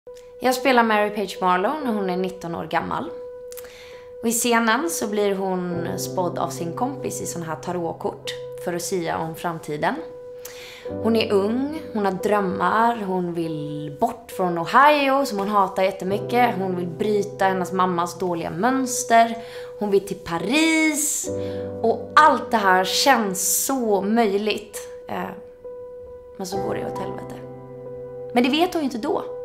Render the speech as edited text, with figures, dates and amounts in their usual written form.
Jag spelar Mary Page Marlowe när hon är 19 år gammal. Och i scenen så blir hon spådd av sin kompis i sån här tarotkort för att sia om framtiden. Hon är ung, hon har drömmar, hon vill bort från Ohio som hon hatar jättemycket. Hon vill bryta hennes mammas dåliga mönster. Hon vill till Paris. Och allt det här känns så möjligt. Men så går det åt helvete. Men det vet hon ju inte då.